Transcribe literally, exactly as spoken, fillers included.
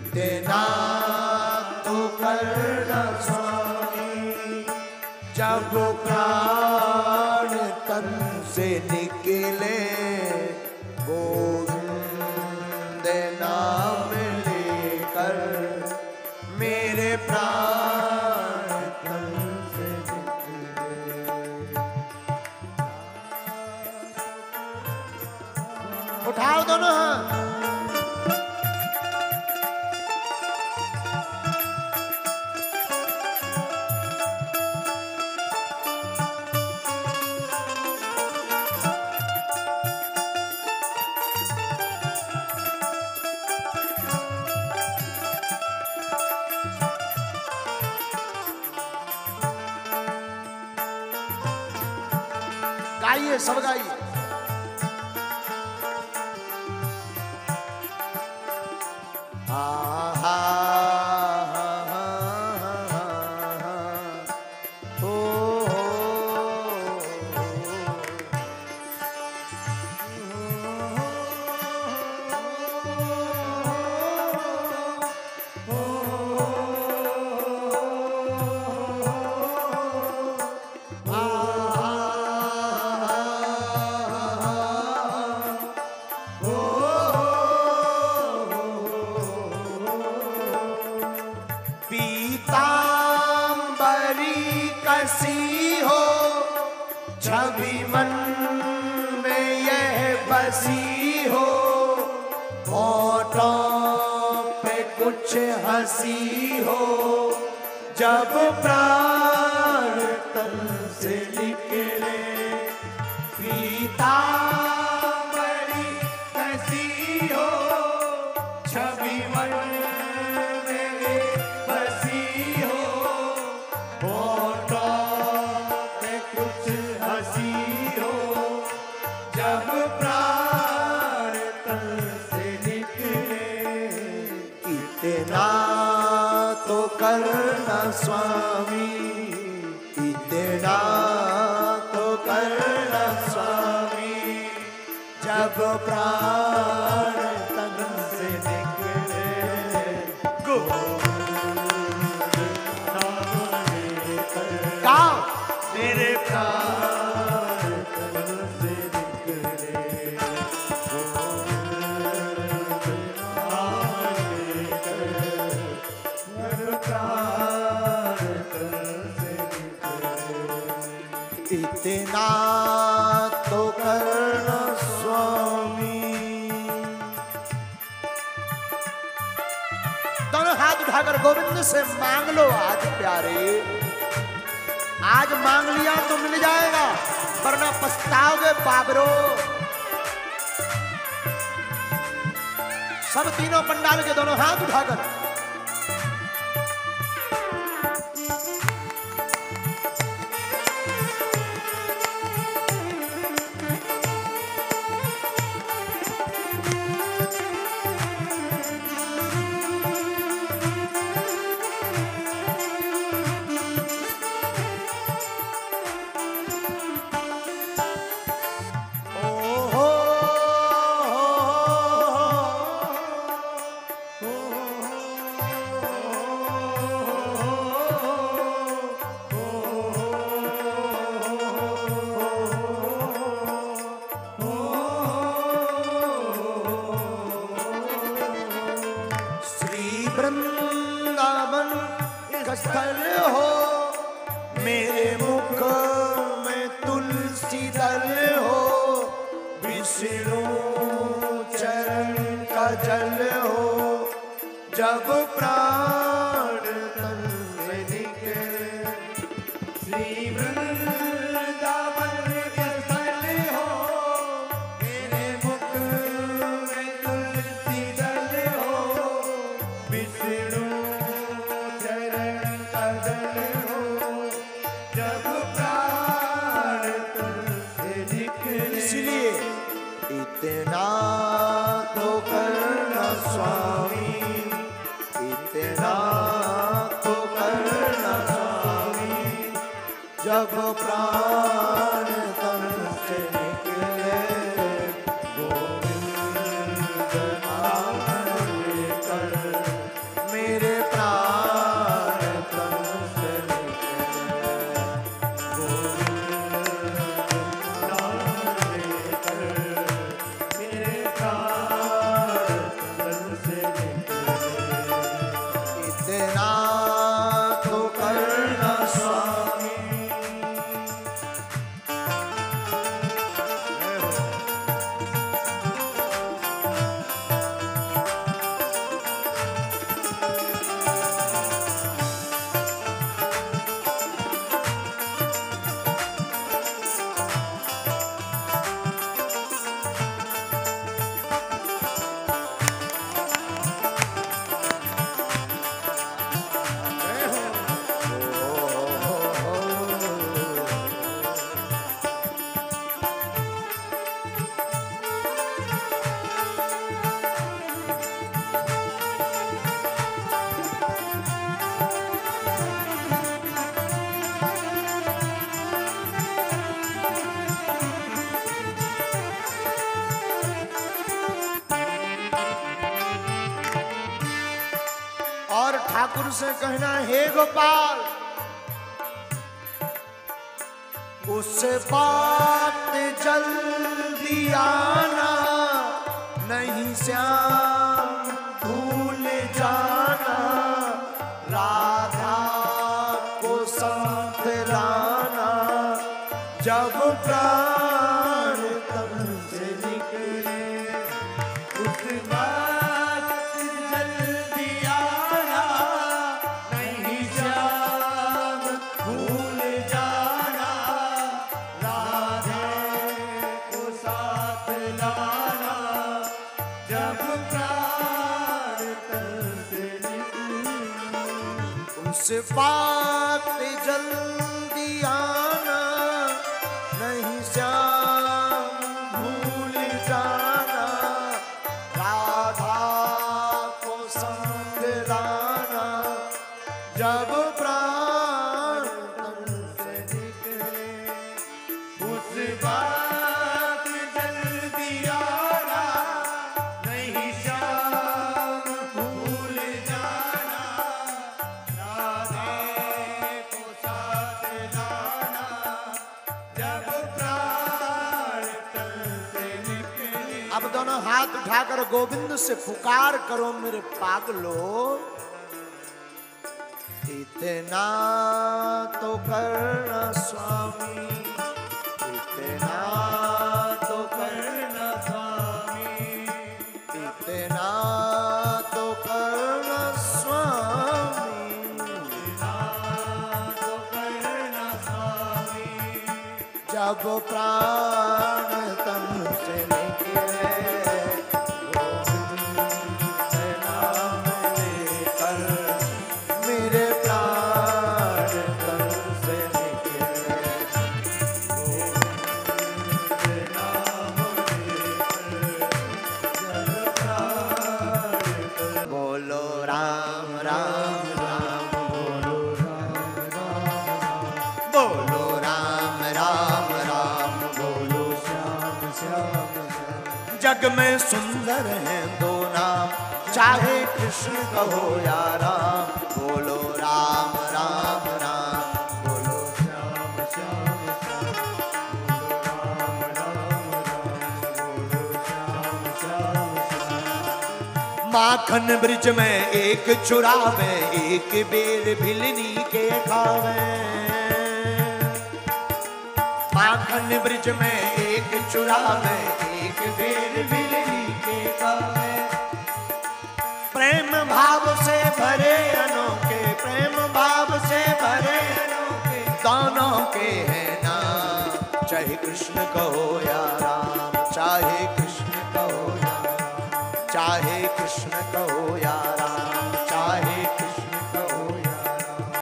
इतना तो करना स्वामी, जब प्राण तन से निकले गोविंद नाम लेकर, मेरे प्राण तन से निकले। उठाओ दोनों हाथ। गाइए, सब गाइए। आहा हो छवि मन में यह बसी हो, होठों पे कुछ हंसी हो, जब प्राण तन से निकले। पीतांबरी कसी हो, छवि मन में बसी हो, होठों पे कुछ हंसी हो, जब प्राण तन से निकले। इतना तो करना स्वामी, इतना तो करना स्वामी, जब प्राण तन से निकले। गोविंद नाम लेकर, गाओ। मेरे प्राण तन से निकले, गोविंद नाम लेकर, मेरे प्राण तन से निकले। इतना तो करना स्वामी। दोनों हाथ उठाकर गोविंद से मांग लो आज प्यारे। आज मांग लिया तो मिल जाएगा, वरना पछताओगे बाबरो। सब तीनों पंडाल के दोनों हाथ उठाकर वृंदावन का स्थल हो, मेरे मुख में तुलसी दल हो, विष्णु चरण का जल हो, जब प्राण तन से निकले। श्री वृंदावन का स्थल हो, मेरे मुख में तुलसी दल हो, विष्णु चरण का जल हो, जब प्राण तन से निकले। इसलिए इतना तो करना स्वामी, इतना तो करना स्वामी, जब प्राण तन से निकले। गोविंद नाम लेकर, और ठाकुर से कहना, हे गोपाल उस बात जल्दी आना, नहीं श्याम भूल जाना, राधा को साथ लाना, जब प्राण तन से निकले। उस बात जल्दी आना, नहीं श्याम भूल जाना, राधा को साथ लाना, जब प्राण तन से निकले। उस बात जल्दी आना, नहीं श्याम भूल जाना, राधा को संग लाना, जब प्राण तन से निकले। उस बात जल्दी आना, नहीं श्याम भूल जाना, राधा को साथ लाना, जब प्राण तन से निकले। अब दोनों हाथ उठाकर गोविंद से पुकार करो, मेरे पागलो इतना तो करना स्वामी, इतना तो करना स्वामी, इतना तो करना स्वामी, इतना तो करना स्वामी, जब प्राण तन से निकले। गोविंद नाम लेकर मेरे प्राण तन से निकले। गोविंद नाम लेकर जब प्राण तन। बोलो राम राम राम, बोलो राम राम, बोलो राम राम राम, बोलो श्याम श्याम श्याम। जग में सुंदर हैं दो नाम, चाहे कृष्ण कहो या राम, बोलो राम राम राम, बोलो श्याम श्याम श्याम, बोलो राम राम राम, बोलो श्याम श्याम श्याम। माखन ब्रिज में एक चुरावे, एक बेर भिलनी के खावे। माखन ब्रिज में एक चुरावे, एक बेर भिलनी के खावे। प्रेम भाव से भरे अनोखे, प्रेम भाव से भरे अनोखे, दोनों के हैं नाम, चाहे कृष्ण कहो या राम।